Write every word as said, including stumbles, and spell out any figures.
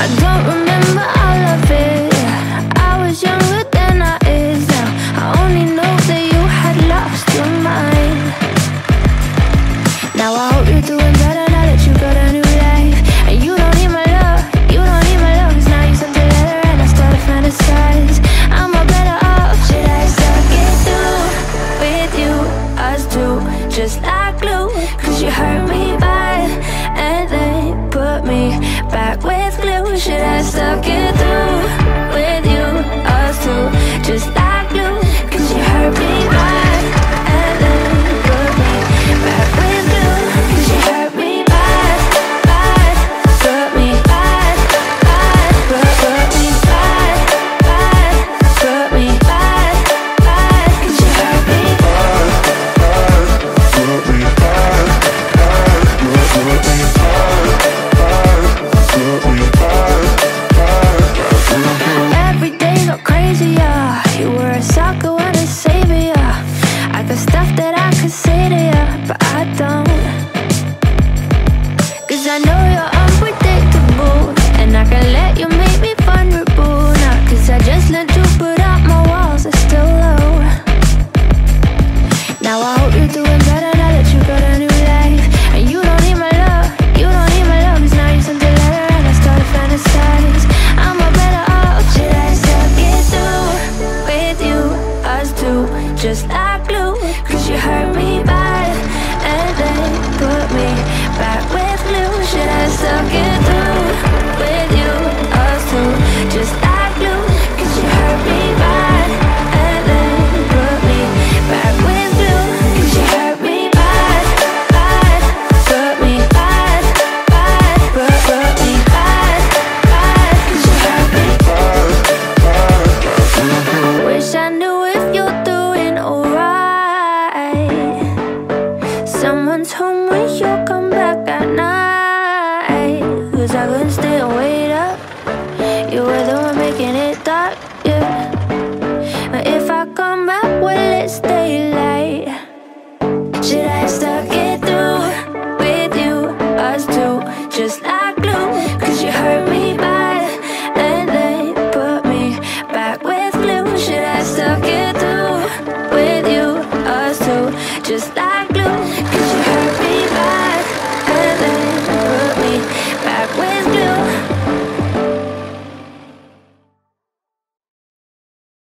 I don't remember all of it. I was younger than I is now. I only know that you had lost your mind. Now I hope you're doing better now that you got a new life. And you don't need my love, you don't need my love, 'cause now you sent a letter and I started to fantasize. I'm a better off, should I suck it through with you, us two, just like glue. 'Cause you hurt me bad and then put me back with glue. Should I suck it through with you, us two, just like glue. 'Cause you hurt me bad and then put me back with glue. 'Cause you hurt me bad, bad, put me bad, bad, put, put me bad, bad, put me bad, bad. 'Cause you hurt me bad, bad, put me bad, bad, put, put me bad, bad, put me bad, bad. Every day got crazier. You were a sucker and a savior. I got stuff that I could say to you, but I don't. 'Cause I know you're unpredictable, and I can let you make me vulnerable now. 'Cause I just learned to put up my walls, are still low. Now I hope you're doing better now that you got a new life. And you don't need my love, you don't need my love, 'cause now you sent a letter and I started to fantasize. I'm a better off, should I suck it through with you, us two, just like glue. 'Cause you hurt me bad and then put me back with glue. Should I suck it through with you, us two, just like glue. 'Cause you hurt me bad and then put me back with glue. 'Cause you hurt me bad, bad, put me bad, bad, put, put me bad, bad. 'Cause you hurt me bad, bad, bad. Wish I knew if you're doing alright. Someone told me you'll come back at night. 'Cause I couldn't stay and wait up. You were the one making it dark, yeah. But if I come back, will it stay